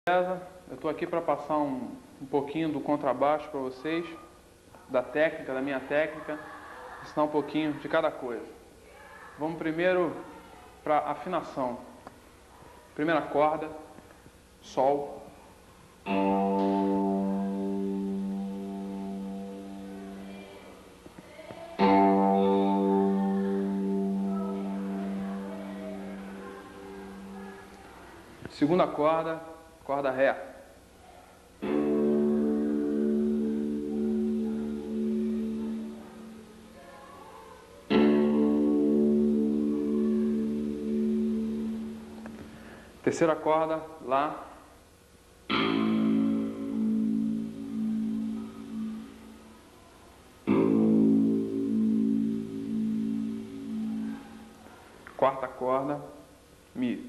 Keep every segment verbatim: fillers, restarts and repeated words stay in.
Eu estou aqui para passar um, um pouquinho do contrabaixo para vocês, da técnica, da minha técnica, ensinar um pouquinho de cada coisa. Vamos primeiro para afinação. Primeira corda, Sol. Segunda corda, corda Ré. Terceira corda, Lá. Quarta corda, Mi.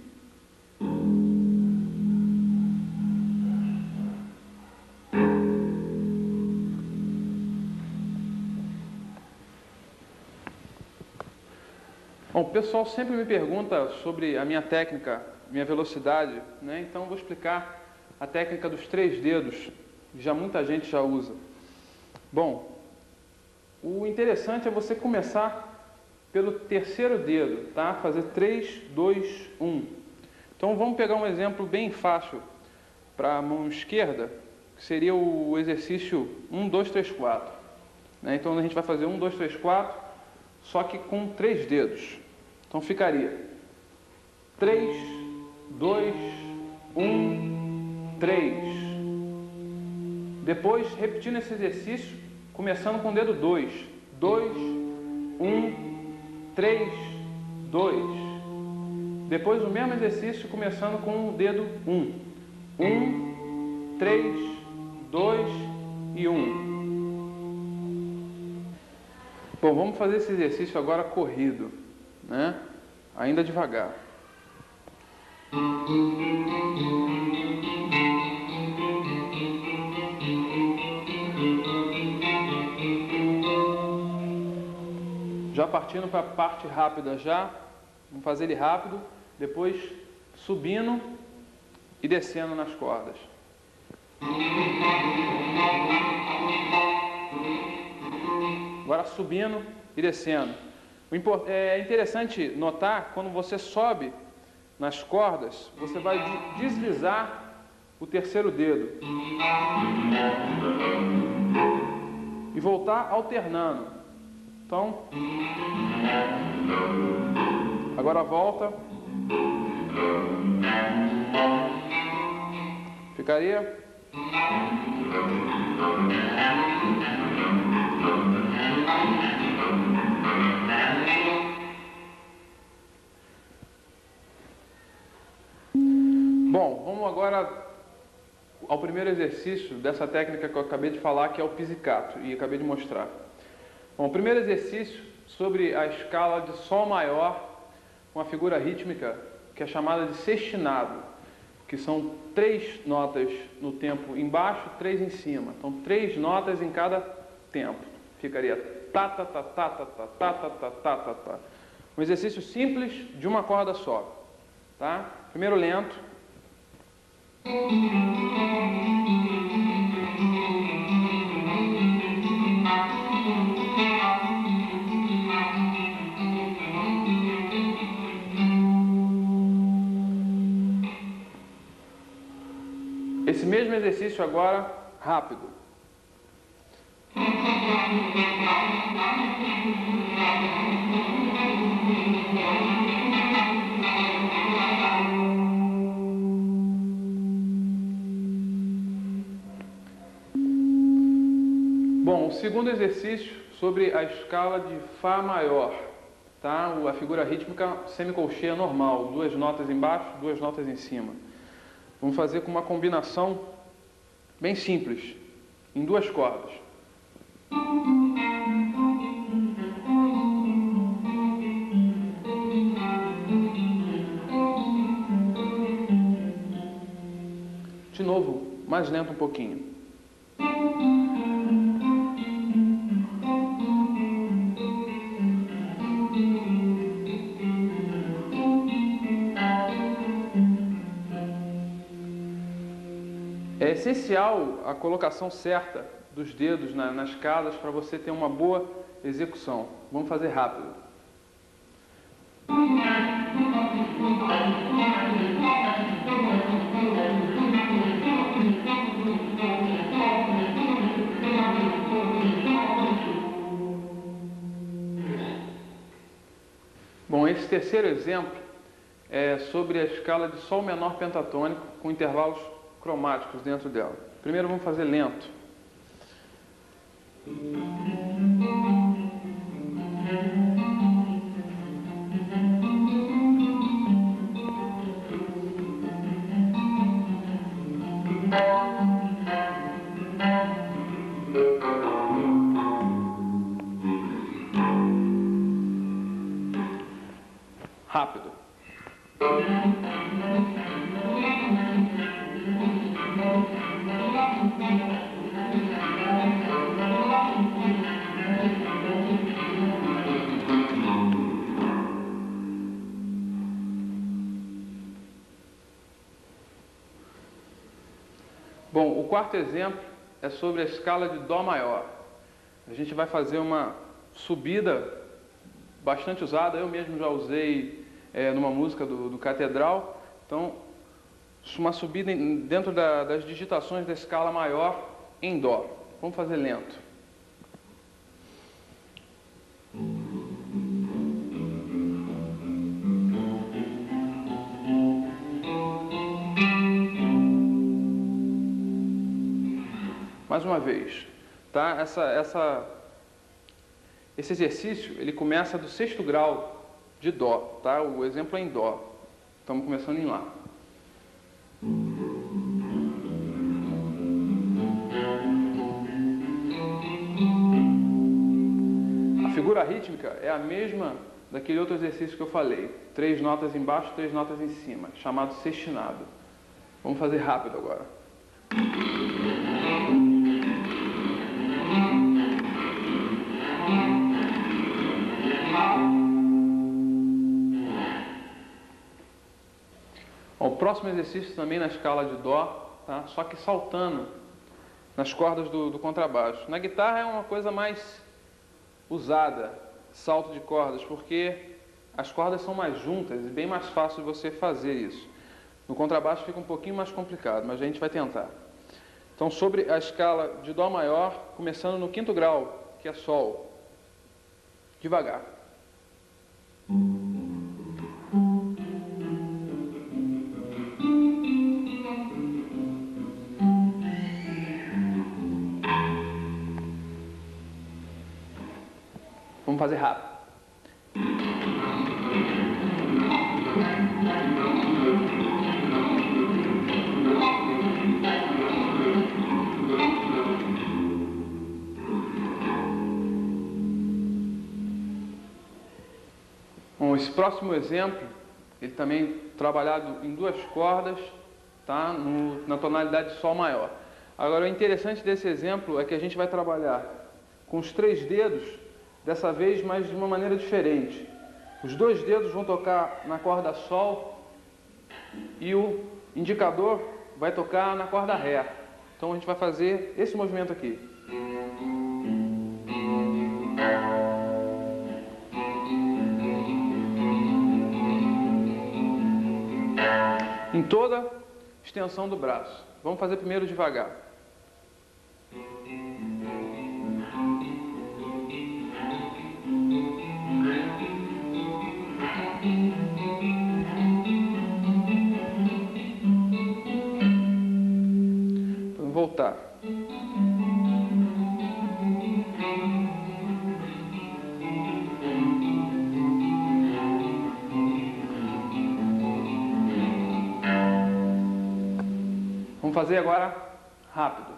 Bom, o pessoal sempre me pergunta sobre a minha técnica, minha velocidade, né? Então vou explicar a técnica dos três dedos, que já muita gente já usa. Bom, o interessante é você começar pelo terceiro dedo, tá? Fazer três, dois, um. Então vamos pegar um exemplo bem fácil para a mão esquerda, que seria o exercício um, dois, três, quatro. Né? Então a gente vai fazer um, dois, três, quatro, só que com três dedos. Então ficaria três, dois, um, três. Depois, repetindo esse exercício, começando com o dedo dois. dois, um, três, dois. Depois o mesmo exercício começando com o dedo um. um, três, dois e um. Bom, vamos fazer esse exercício agora corrido, né? Ainda devagar. Já partindo para a parte rápida já, vamos fazer ele rápido, depois subindo e descendo nas cordas. Agora subindo e descendo. É interessante notar, quando você sobe nas cordas, você vai deslizar o terceiro dedo e voltar alternando. Então, agora volta. Ficaria. Bom, vamos agora ao primeiro exercício dessa técnica que eu acabei de falar, que é o pizzicato, e acabei de mostrar. Bom, o primeiro exercício sobre a escala de Sol maior, uma figura rítmica que é chamada de sextinado, que são três notas no tempo embaixo, três em cima. Então, três notas em cada tempo. Ficaria tá, tá, tá, tá, tá, tá, tá, tá, tá, tá, tá, tá. Um exercício simples de uma corda só. Tá? Primeiro lento. Esse mesmo exercício agora, rápido. Bom, o segundo exercício sobre a escala de Fá maior, tá? A figura rítmica semicolcheia normal, duas notas embaixo, duas notas em cima. Vamos fazer com uma combinação bem simples, em duas cordas. De novo, mais lento um pouquinho. É essencial a colocação certa dos dedos na, nas escalas para você ter uma boa execução. Vamos fazer rápido. Bom, esse terceiro exemplo é sobre a escala de Sol menor pentatônico com intervalos cromáticos dentro dela. Primeiro vamos fazer lento. Rápido. Bom, o quarto exemplo é sobre a escala de Dó maior. A gente vai fazer uma subida bastante usada, eu mesmo já usei é, numa música do, do Catedral. Então, uma subida dentro da, das digitações da escala maior em Dó. Vamos fazer lento. Mais uma vez, tá? Essa, essa, esse exercício ele começa do sexto grau de Dó, tá? O exemplo é em Dó. Estamos começando em Lá. A figura rítmica é a mesma daquele outro exercício que eu falei. Três notas embaixo, três notas em cima, chamado sextinado. Vamos fazer rápido agora. O próximo exercício também na escala de Dó, tá? Só que saltando nas cordas do, do contrabaixo. Na guitarra é uma coisa mais usada, salto de cordas, porque as cordas são mais juntas e bem mais fácil de você fazer isso. No contrabaixo fica um pouquinho mais complicado, mas a gente vai tentar. Então, sobre a escala de Dó maior, começando no quinto grau, que é Sol. Devagar. Vamos fazer rápido. Bom, esse próximo exemplo, ele também trabalhado em duas cordas, tá? No, na tonalidade de Sol maior. Agora, o interessante desse exemplo é que a gente vai trabalhar com os três dedos, dessa vez, mas de uma maneira diferente. Os dois dedos vão tocar na corda Sol e o indicador vai tocar na corda Ré. Então a gente vai fazer esse movimento aqui. Em toda extensão do braço. Vamos fazer primeiro devagar. Vamos voltar. Vamos fazer agora rápido.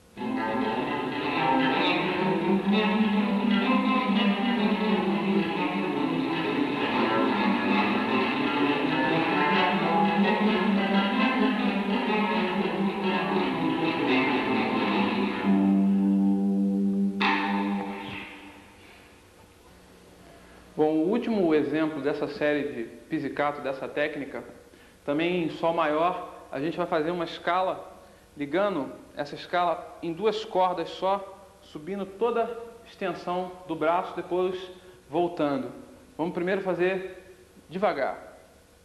Bom, o último exemplo dessa série de pizzicato, dessa técnica, também em Sol maior, a gente vai fazer uma escala ligando essa escala em duas cordas só, subindo toda a extensão do braço, depois voltando. Vamos primeiro fazer devagar.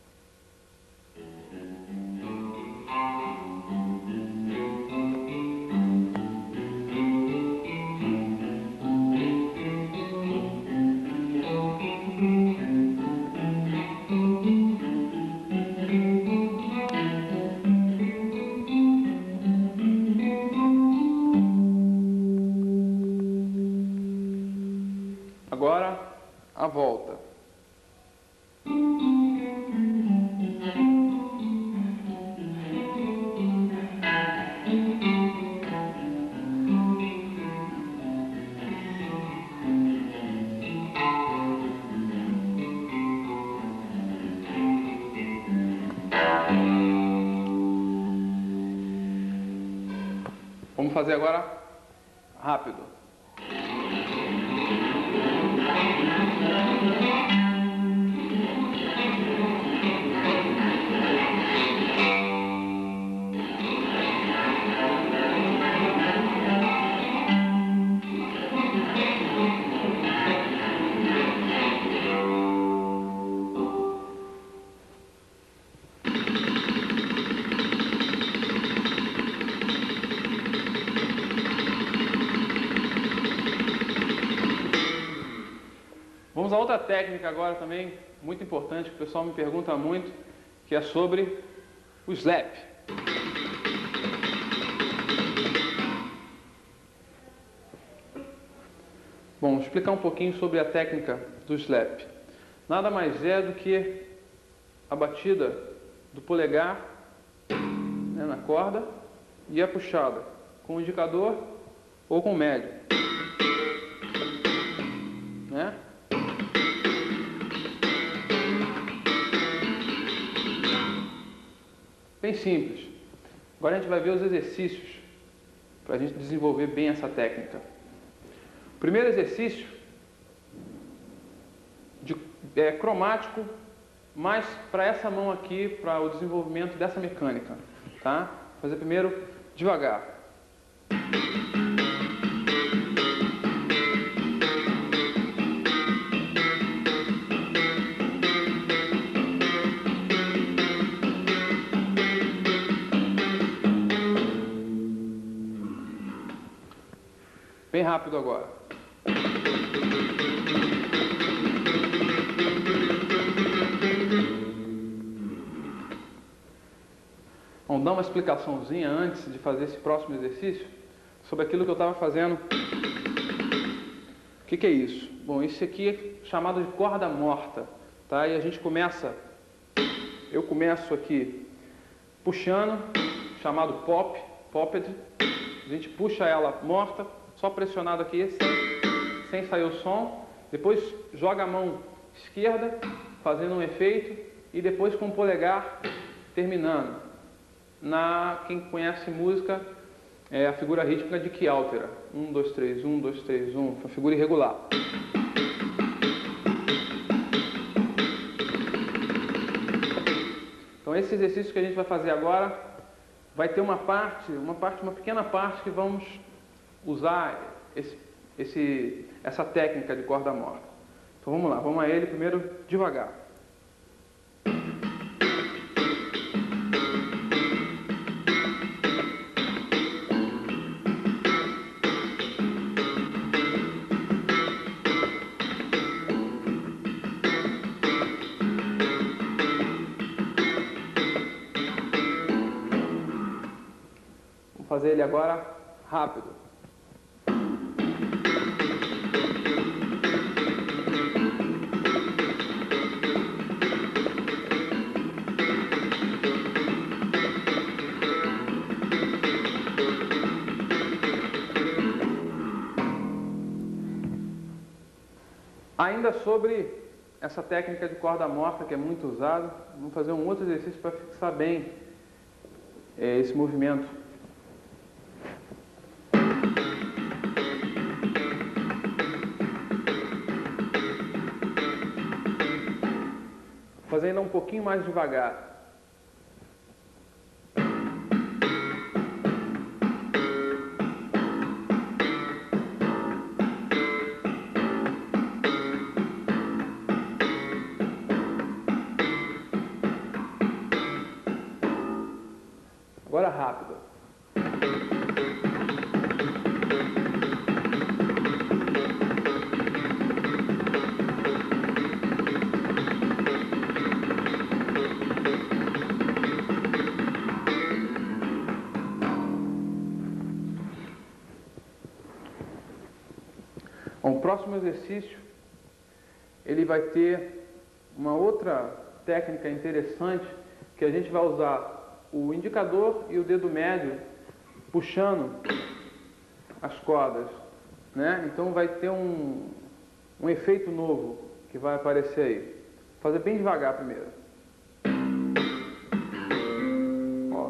Agora, a volta. Vamos fazer agora rápido. Vamos a outra técnica agora também, muito importante, que o pessoal me pergunta muito, que é sobre o slap. Bom, vou explicar um pouquinho sobre a técnica do slap. Nada mais é do que a batida do polegar, né, na corda e a puxada com o indicador ou com o médio, né? Bem simples. Agora a gente vai ver os exercícios para a gente desenvolver bem essa técnica. O primeiro exercício de, é cromático, mas para essa mão aqui, para o desenvolvimento dessa mecânica, tá? Vou fazer primeiro devagar. Bem rápido agora. Vamos dar uma explicaçãozinha antes de fazer esse próximo exercício sobre aquilo que eu estava fazendo. O que, que é isso? Bom, isso aqui é chamado de corda morta, tá? E a gente começa, eu começo aqui puxando, chamado pop, popped. A gente puxa ela morta, só pressionado aqui, sem, sem sair o som. Depois joga a mão esquerda, fazendo um efeito, e depois com o polegar terminando. Na, quem conhece música, é a figura rítmica de que altera. Um, dois, três, um, dois, três, um, uma figura irregular. Então esse exercício que a gente vai fazer agora vai ter uma parte, uma parte, uma pequena parte que vamos usar esse, esse, essa técnica de corda morta. Então vamos lá, vamos a ele primeiro devagar. Vamos fazer ele agora rápido. Ainda sobre essa técnica de corda morta, que é muito usada, vamos fazer um outro exercício para fixar bem é, esse movimento. Vou fazer ainda um pouquinho mais devagar. rápida. Bom, o próximo exercício, ele vai ter uma outra técnica interessante, que a gente vai usar o indicador e o dedo médio puxando as cordas, né? Então vai ter um, um efeito novo que vai aparecer aí. Vou fazer bem devagar primeiro. Ó.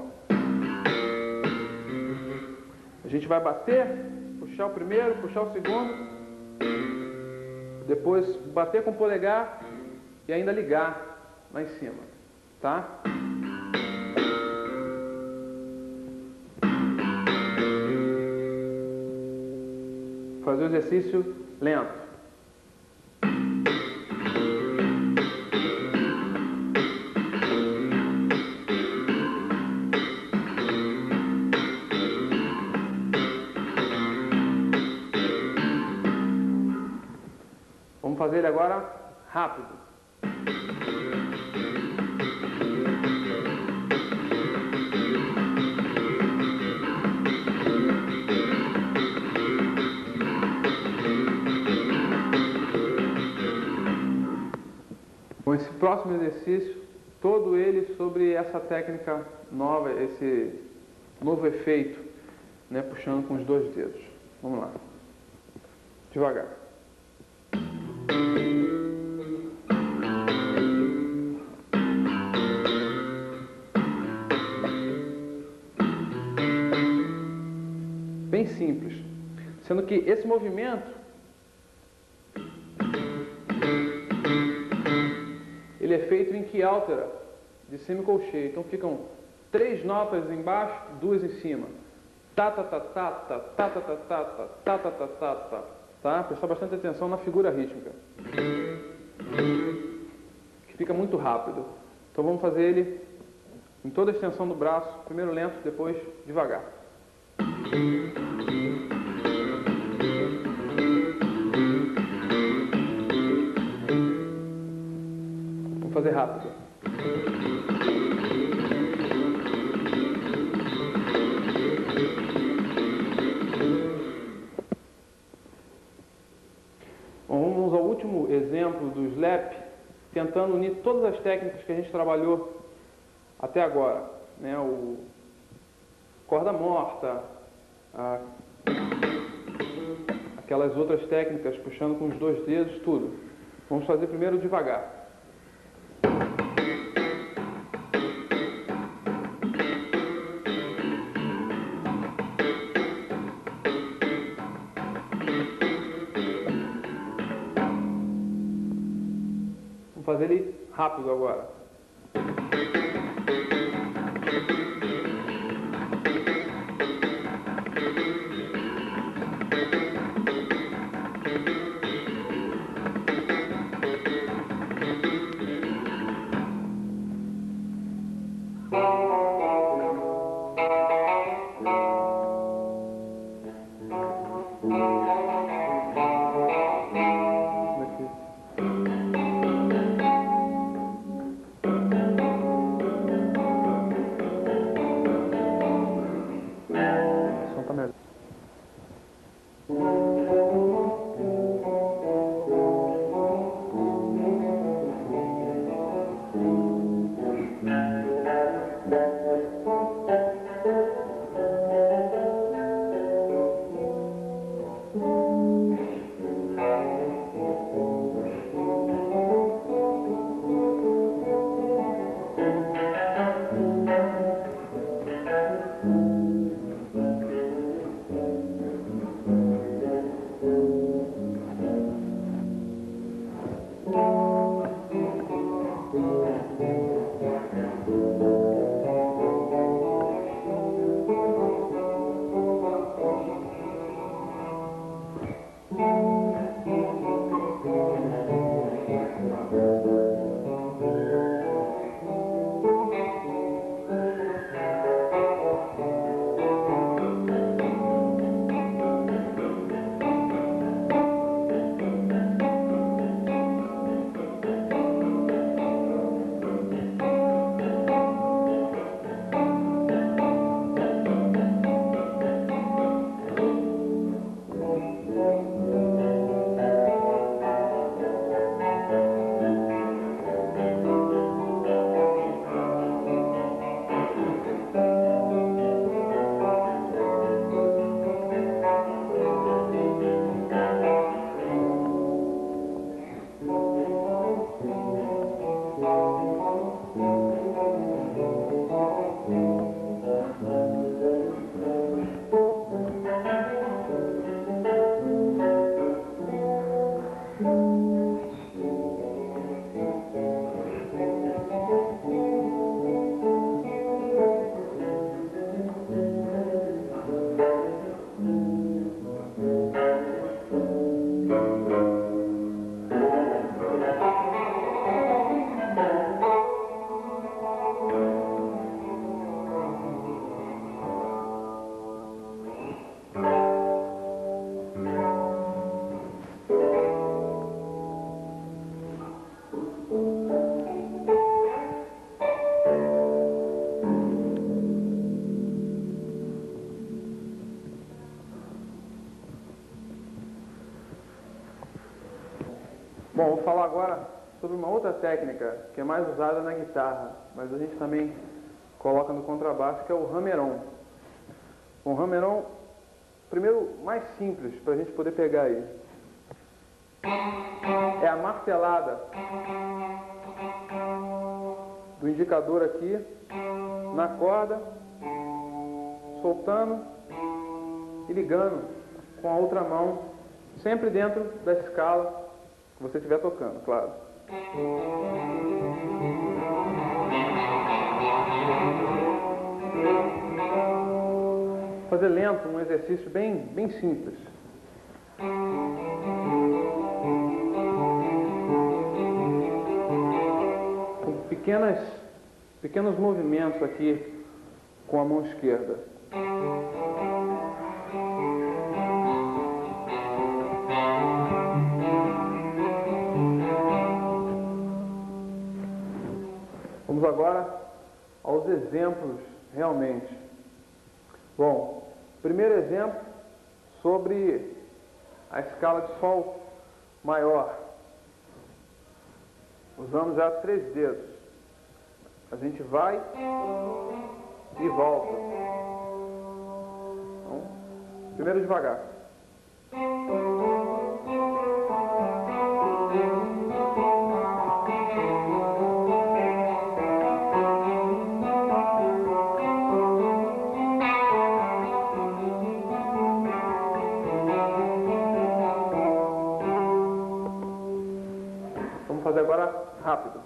A gente vai bater, puxar o primeiro, puxar o segundo, depois bater com o polegar e ainda ligar lá em cima, tá? Fazer o exercício lento. Vamos fazer ele agora rápido. Com esse próximo exercício, todo ele sobre essa técnica nova, esse novo efeito, né, puxando com os dois dedos. Vamos lá. Devagar. Bem simples, sendo que esse movimento ele é feito em que altera de semicolcheia. Então ficam três notas embaixo, duas em cima. Tá, tá, tá, tá, tá, tá, tá, tá, tá, tá, tá, tá, tá, tá, tá, tá? Prestar bastante atenção na figura rítmica, que fica muito rápido. Então vamos fazer ele em toda a extensão do braço, primeiro lento, depois devagar. Vamos fazer rápido. Bom, vamos ao último exemplo do slap, tentando unir todas as técnicas que a gente trabalhou até agora, né? O corda morta, a... aquelas outras técnicas puxando com os dois dedos, tudo. Vamos fazer primeiro devagar. Vamos fazer ele rápido agora. Bom, vou falar agora sobre uma outra técnica que é mais usada na guitarra, mas a gente também coloca no contrabaixo, que é o hammer-on. O hammer-on, primeiro, mais simples, para a gente poder pegar aí, é a martelada do indicador aqui na corda, soltando e ligando com a outra mão, sempre dentro da escala que você estiver tocando, claro. Fazer lento, um exercício bem, bem simples. Com pequenas, pequenos movimentos aqui com a mão esquerda. Vamos agora aos exemplos realmente. Bom, primeiro exemplo sobre a escala de Sol maior. Usando já três dedos. A gente vai e volta. Então, primeiro devagar. Vamos fazer agora rápido.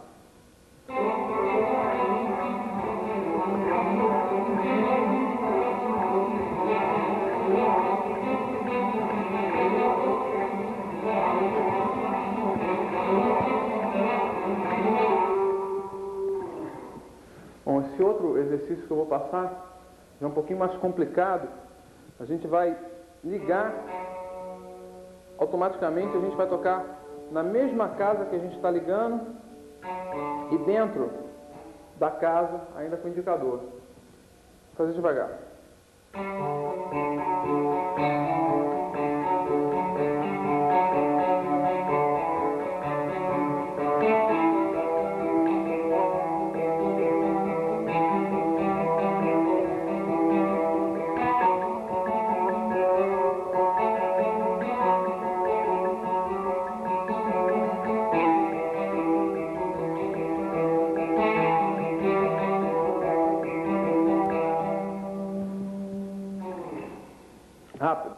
Bom, esse outro exercício que eu vou passar é um pouquinho mais complicado. A gente vai ligar, automaticamente a gente vai tocar na mesma casa que a gente está ligando e dentro da casa, ainda com o indicador. Vou fazer devagar. Rápido.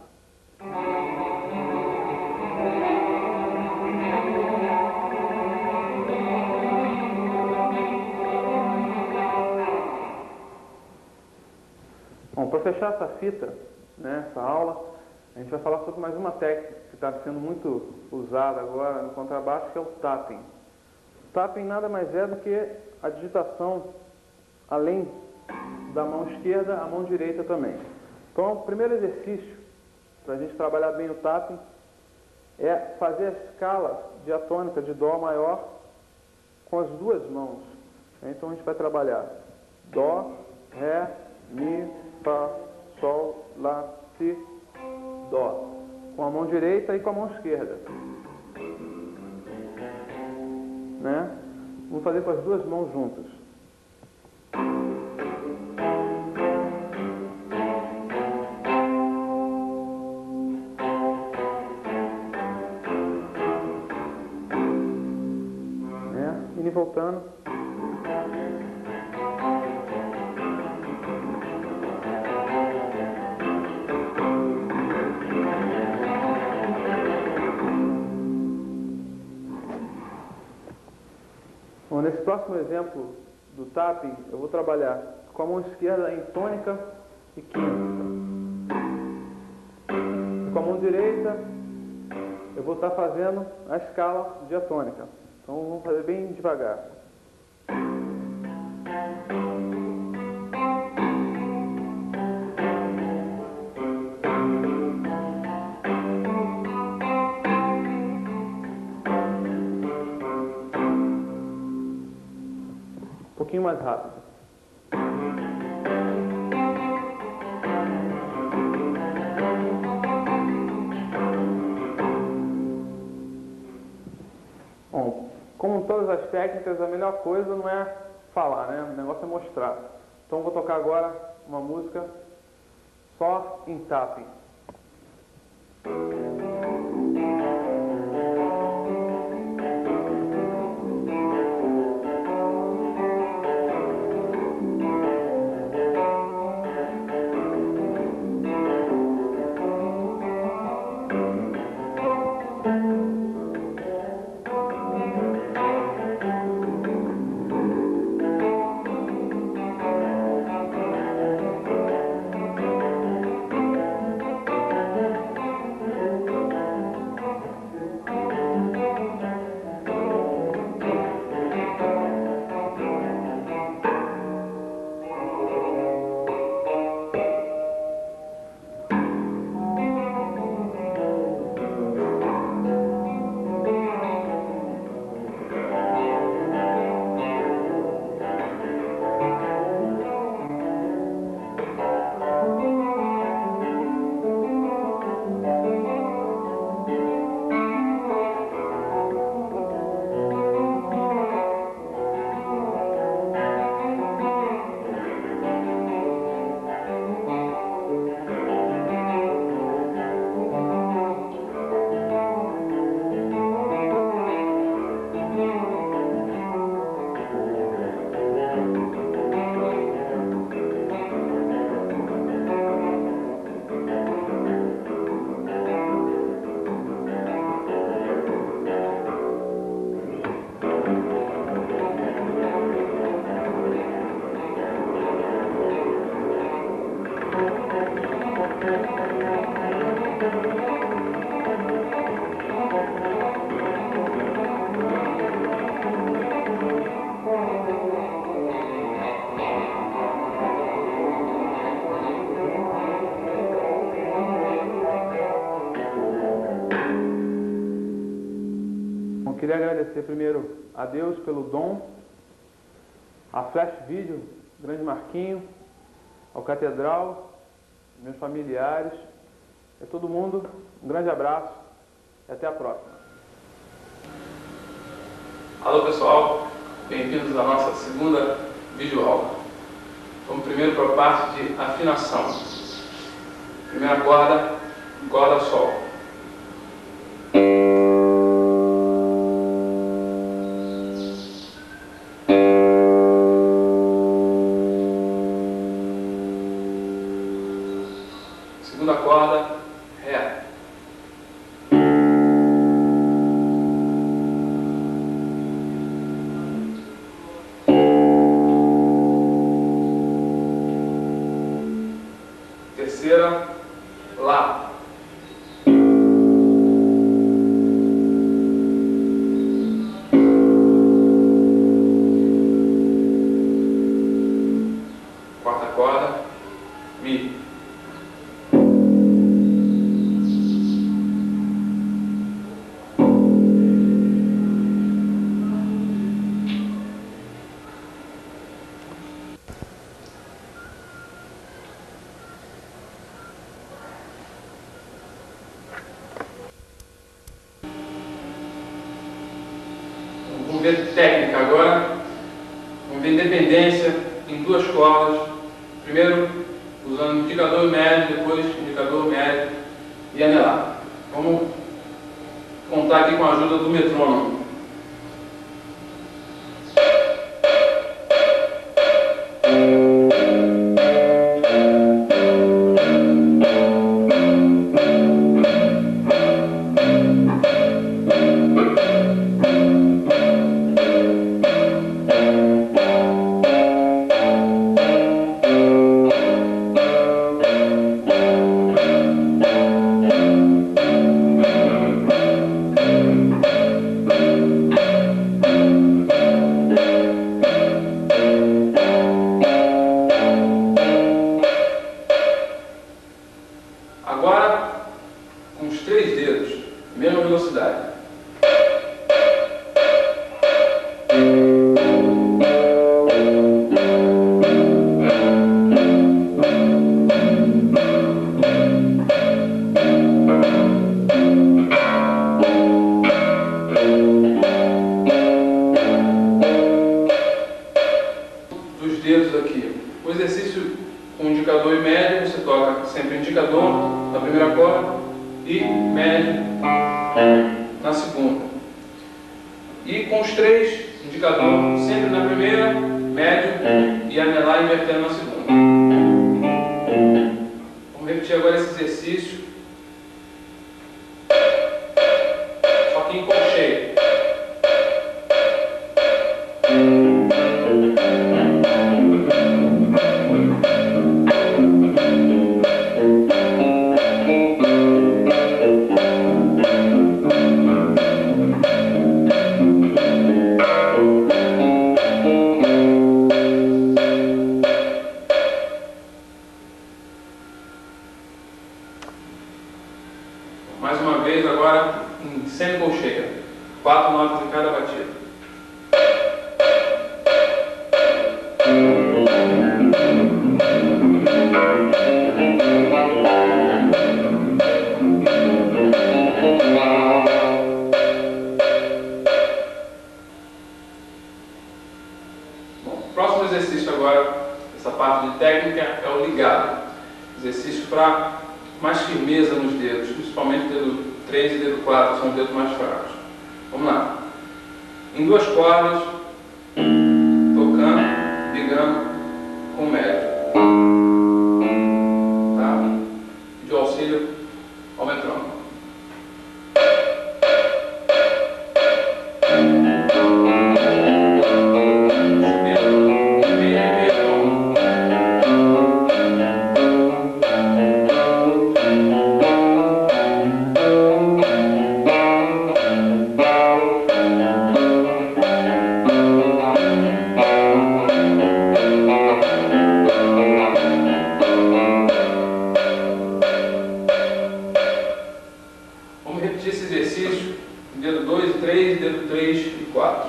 Bom, para fechar essa fita, né, essa aula, a gente vai falar sobre mais uma técnica que está sendo muito usada agora no contrabaixo, que é o tapping. O tapping nada mais é do que a digitação, além da mão esquerda, a mão direita também. Então, o primeiro exercício para a gente trabalhar bem o tapping é fazer a escala diatônica de Dó maior com as duas mãos. Então, a gente vai trabalhar Dó, Ré, Mi, Fá, Sol, Lá, Si, Dó. Com a mão direita e com a mão esquerda. Né? Vamos fazer com as duas mãos juntas. E voltando. Bom, nesse próximo exemplo do tapping, eu vou trabalhar com a mão esquerda em tônica e quinta. Com a mão direita, eu vou estar fazendo a escala diatônica. Então vamos fazer bem devagar. Um pouquinho mais rápido. todas as técnicas, a melhor coisa não é falar, né? O negócio é mostrar. Então vou tocar agora uma música só em tapping. Queria agradecer primeiro a Deus pelo dom, a Flash Video, grande Marquinho, ao Catedral, meus familiares, a todo mundo, um grande abraço e até a próxima. Alô pessoal, bem-vindos à nossa segunda videoaula. Vamos primeiro para a parte de afinação. Primeira corda, corda Sol. Segunda corda, Ré. Terceira, Lá. Quarta corda, Mi. Vamos ver técnica agora. Vamos ver dependência em duas cordas. Primeiro usando indicador médio, depois indicador médio e anelar. Vamos contar aqui com a ajuda do metrônomo. Agora, com os três dedos, mesma velocidade. indicador na primeira corda e médio na segunda. E com os três, indicador sempre na primeira, médio e anelar invertendo na segunda. Vamos repetir agora esse exercício, só que em colcheia. Mais uma vez agora em semicolcheia, quatro notas em cada batida. Bom, próximo exercício agora, essa parte de técnica, é o ligado. Exercício para mais firmeza nos dedos, principalmente dedo três e dedo quatro, são os dedos mais fracos. Vamos lá. Em duas cordas, tocando, ligando com o médio. Tá? De auxílio ao metrônomo. Esse exercício, dedo dois e três, dedo três e quatro.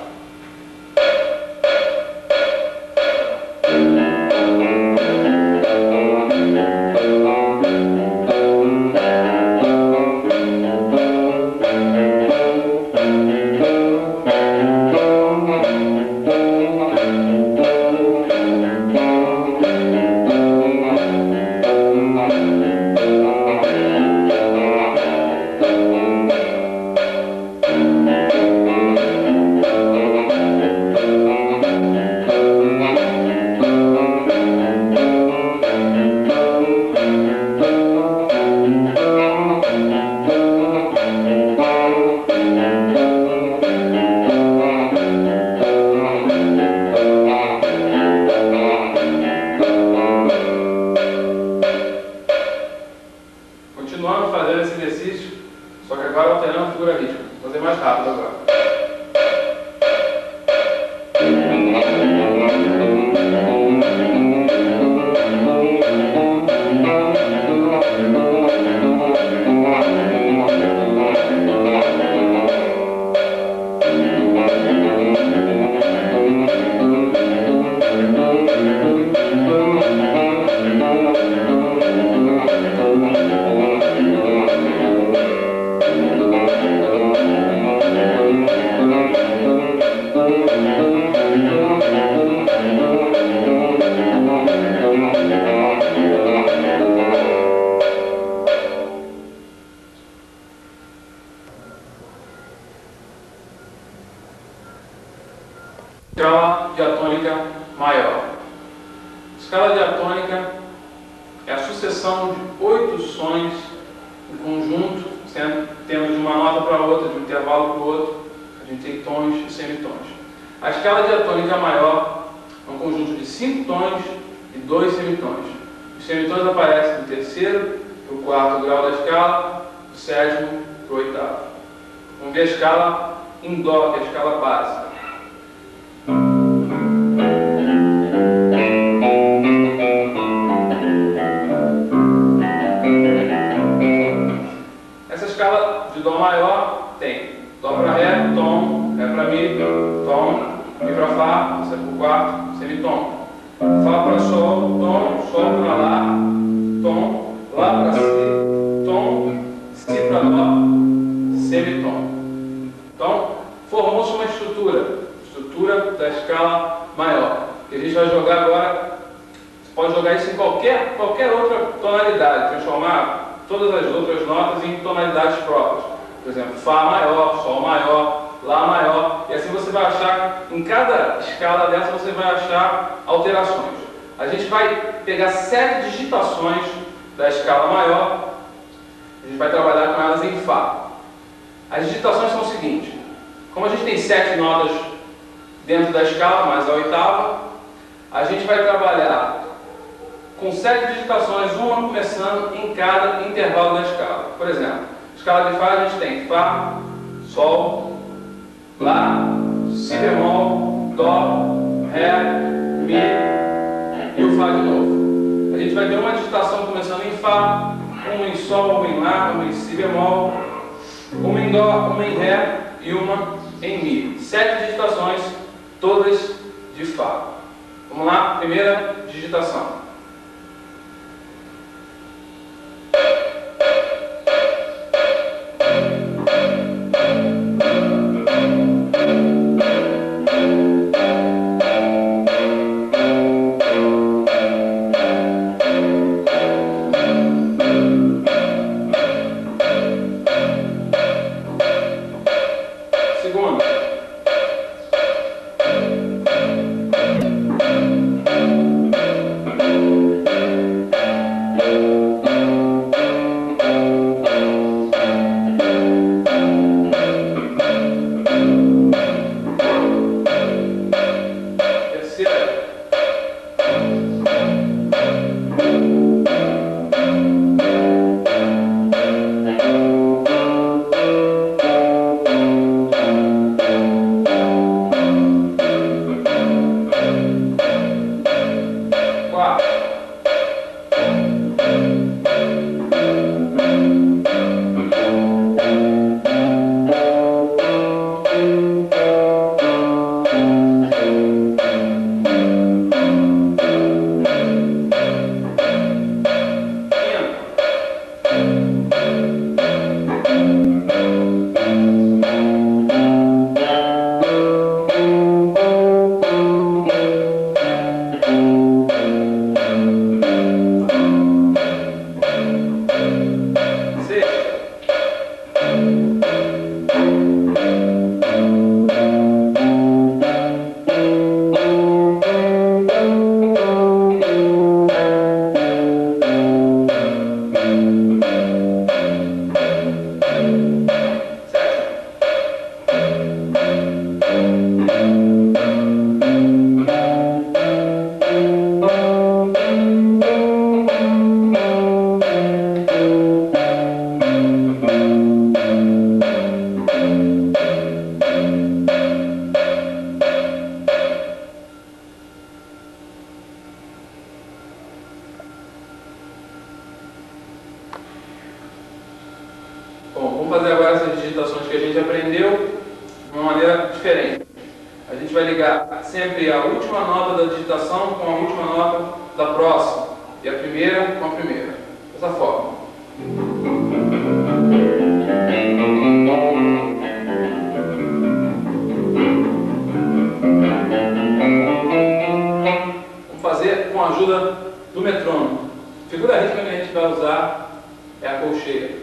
Continuando fazendo esse exercício, só que agora alterando a figura rítmica. Vou fazer mais rápido agora. Escala diatônica maior. Escala diatônica é a sucessão de oito sons em conjunto, sendo, tendo de uma nota para outra, de um intervalo para o outro. A gente tem tons e semitons. A escala diatônica maior é um conjunto de cinco tons e dois semitons. Os semitons aparecem do terceiro para o quarto grau da escala, do sétimo para o oitavo. Vamos ver a escala em Dó, que é a escala básica. Essa escala de Dó maior tem Dó para Ré, tom, Ré para Mi, tom, Mi para Fá, isso é para o quarto, semitom. Fá para Sol, tom, Sol para Lá, tom, Lá para Si, tom, Si para Dó, semitom. Então, formou-se uma estrutura, estrutura da escala maior. E a gente vai jogar agora, você pode jogar isso em qualquer, qualquer outra tonalidade, transformar achar todas as outras notas em tonalidades próprias. Por exemplo, Fá maior, Sol maior, Lá maior. E assim você vai achar, em cada escala dessa você vai achar alterações. A gente vai pegar sete digitações da escala maior, a gente vai trabalhar com elas em Fá. As digitações são o seguinte: como a gente tem sete notas dentro da escala, mais a oitava, a gente vai trabalhar com sete digitações, uma começando em cada intervalo da escala. Por exemplo, escala de Fá a gente tem Fá, Sol, Lá, Si bemol, Dó, Ré, Mi e o Fá de novo. A gente vai ter uma digitação começando em Fá, uma em Sol, uma em Lá, uma em Si bemol, uma em Dó, uma em Ré e uma em Mi. Sete digitações, todas de Fá. Vamos lá, primeira digitação. Vamos fazer agora essas digitações que a gente aprendeu de uma maneira diferente. A gente vai ligar sempre a última nota da digitação com a última nota da próxima e a primeira com a primeira. Dessa forma. Vamos fazer com a ajuda do metrônomo. A figura rítmica que a gente vai usar é a colcheia.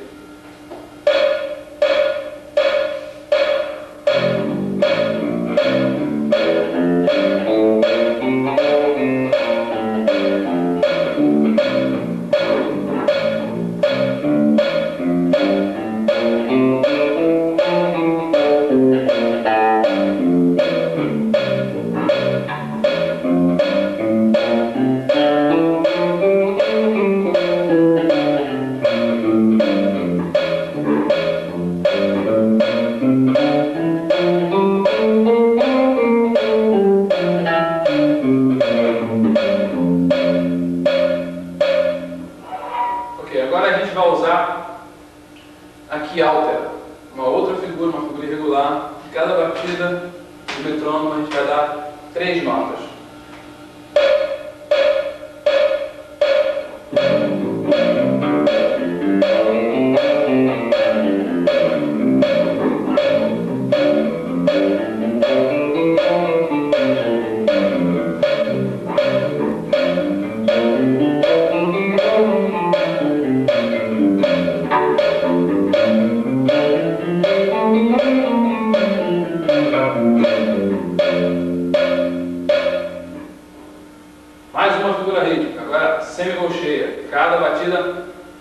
Agora a gente vai usar aqui altera, uma outra figura, uma figura irregular. De cada batida do metrônomo a gente vai dar três notas.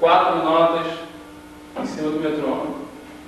quatro notas em cima do metrônomo.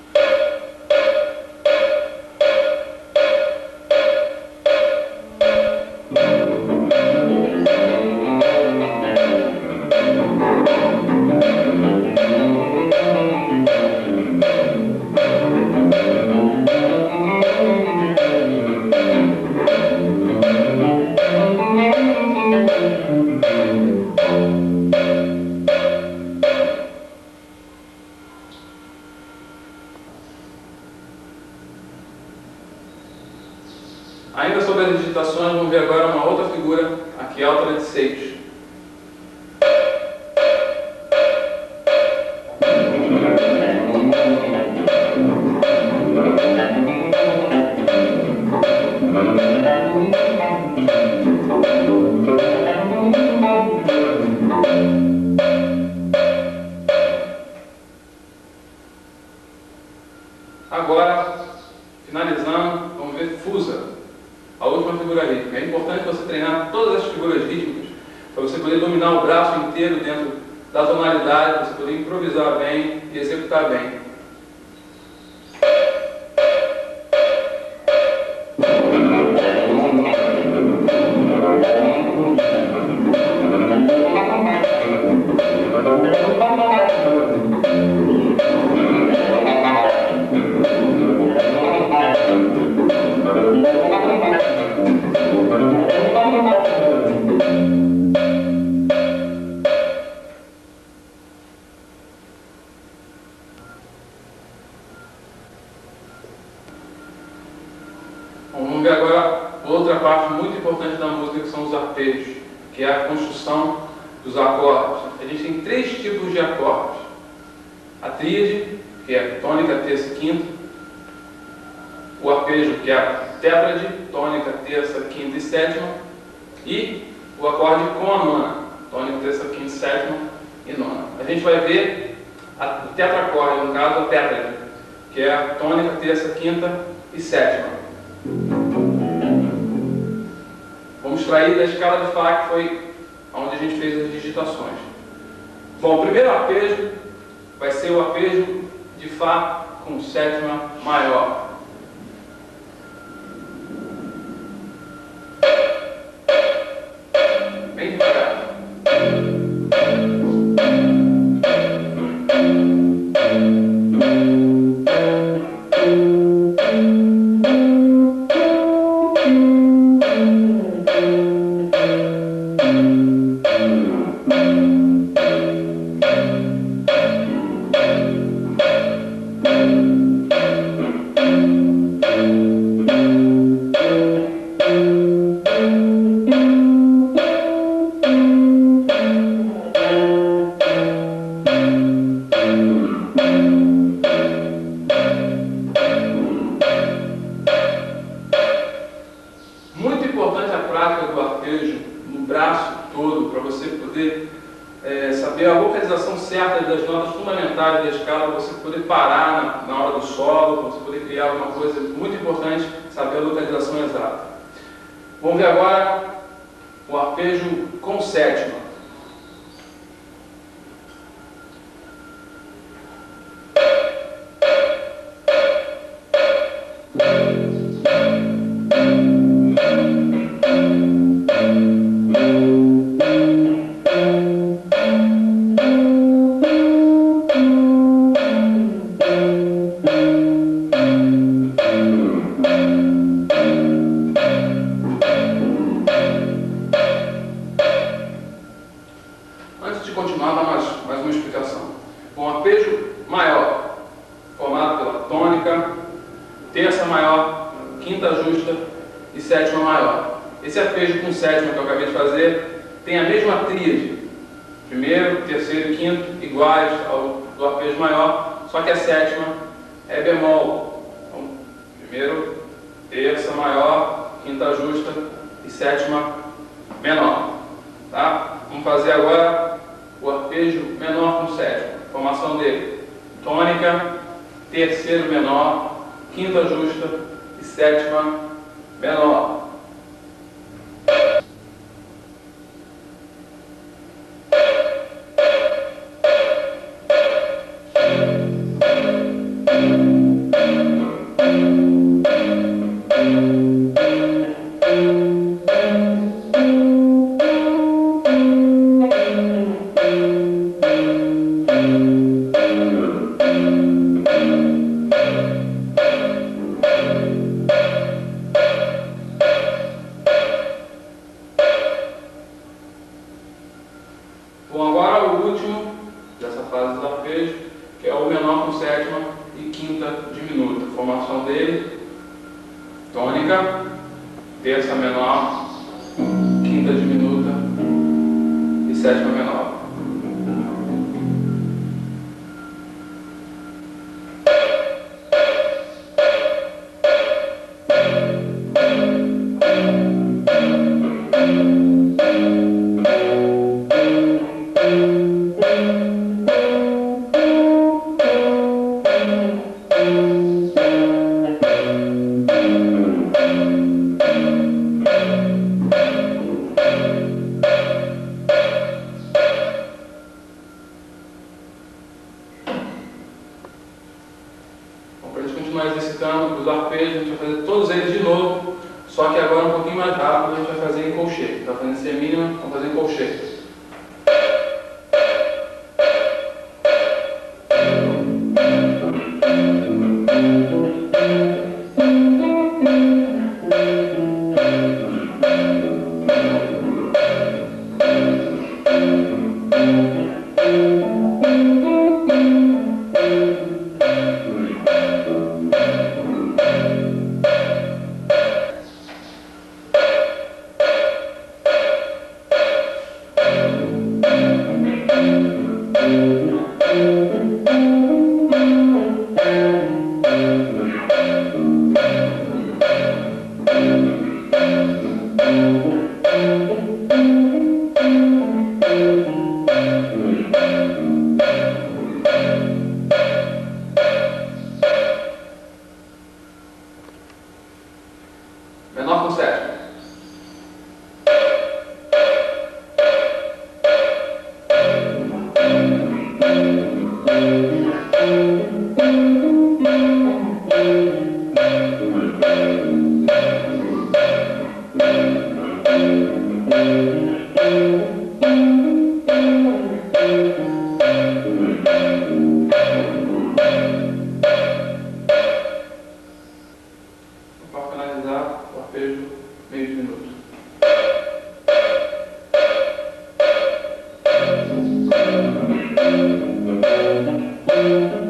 Ainda sobre as digitações, vamos ver agora uma outra figura, aqui alta de seis. Agora, finalizando, vamos ver fusa. A última figura rítmica. É importante você treinar todas as figuras rítmicas para você poder dominar o braço inteiro dentro da tonalidade, para você poder improvisar bem e executar bem. Vamos ver agora outra parte muito importante da música, que são os arpejos, que é a construção dos acordes. A gente tem três tipos de acordes. A tríade, que é tônica, terça, quinta. O arpejo, que é a tétrade, tônica, terça, quinta e sétima. E o acorde com a nona, tônica, terça, quinta, sétima e nona. A gente vai ver a, o tetracorde, no caso a tétrade, que é a tônica, terça, quinta e sétima. Vamos extrair da escala de Fá, que foi onde a gente fez as digitações. Bom, o primeiro arpejo vai ser o arpejo de Fá com sétima maior. Bem devagar. É, saber a localização certa das notas fundamentais da escala, para você poder parar na, na hora do solo, para você poder criar alguma coisa muito importante, saber a localização exata. Vamos ver agora o arpejo com sétima. Antes de continuar, dar mais, mais uma explicação. Bom, arpejo maior, formado pela tônica, terça maior, quinta justa e sétima maior. Esse arpejo com sétima que eu acabei de fazer tem a mesma tríade. Primeiro, terceiro e quinto iguais ao do arpejo maior, só que a sétima é bemol. Então, primeiro, terça maior, quinta justa e sétima menor. Tá? Vamos fazer agora o arpejo menor com sétima. Formação dele: tônica, terceiro menor, quinta justa e sétima menor. arpejo, que é o menor com sétima e quinta diminuta. A formação dele, tônica, terça menor, quinta diminuta e sétima menor. Para a gente continuar exercitando os arpejos, a gente vai fazer todos eles de novo, só que agora um pouquinho mais rápido. A gente vai fazer em colcheia. Está fazendo C mínima, vamos fazer em colcheia. Menor com sétima. Para finalizar, o arpejo meio de minuto. Thank you.